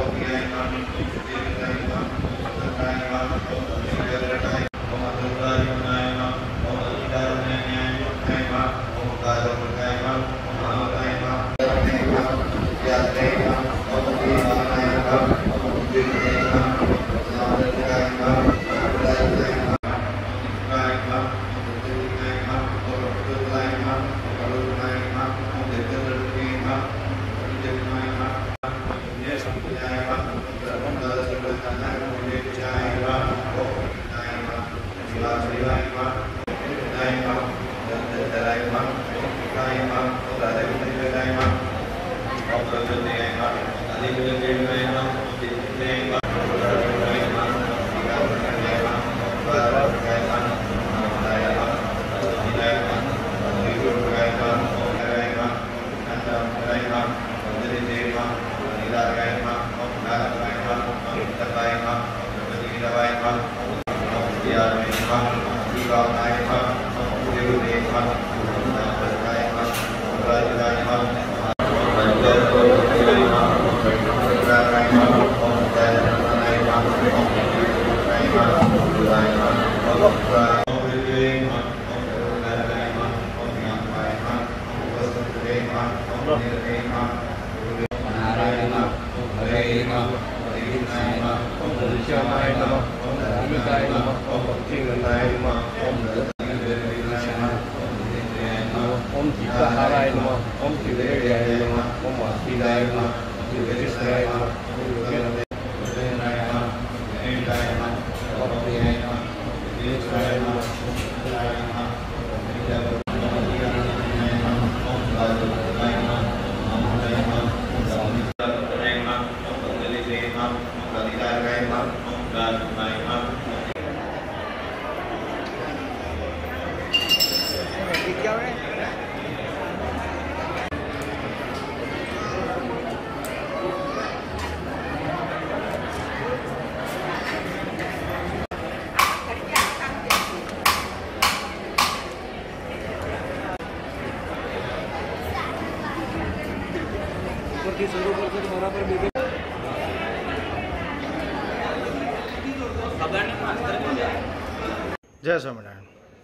जय स्वामीनारायण।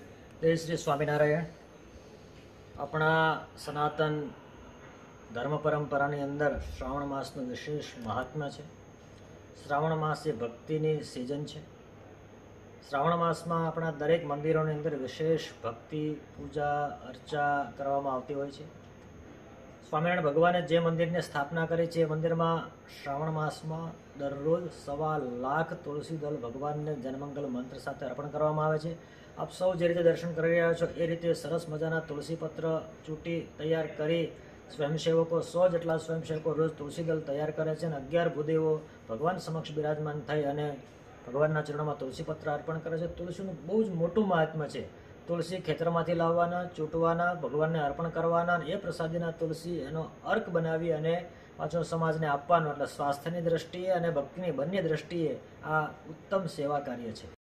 जय श्री स्वामीनारायण। अपना सनातन धर्म परंपरानी अंदर श्रावण मासनु विशेष महात्मा है। श्रावण मास ए भक्तिनी सीजन है। श्रावण मास में अपना दरेक मंदिरों अंदर विशेष भक्ति पूजा अर्चा करवामां आवती होय छे। स्वामीनारायण भगवाने जे मंदिर ने स्थापना करी है मंदिर में श्रावण मास में दररोज 1.25 लाख तुलसी दल भगवान ने जनमंगल मंत्र साथ अर्पण करवामां आवे छे। आप सौ जे रीते दर्शन करी रह्या छो ए रीते सरस मजाना तुलसी पत्र चूंटी तैयार करी स्वयंसेवको 100 जेटला स्वयंसेवको रोज तुलसी दल तैयार करे छे। 11 भूदेवो भगवान समक्ष विराजमान थई अने भगवानना चरणों तुलसी पत्र अर्पण करे छे। तुलसीनुं बहु ज मोटुं महात्म्य छे। तुलसी खेतरमांथी लाववाना चूंटवाना भगवानने अर्पण करवाना ए प्रसादीना तुलसी एनो अर्क बनावी अने पाछो समाजने आपवानो एटले स्वास्थ्यनी दृष्टिए अने भक्तिनी बंने दृष्टिए आ उत्तम सेवा कार्य छे।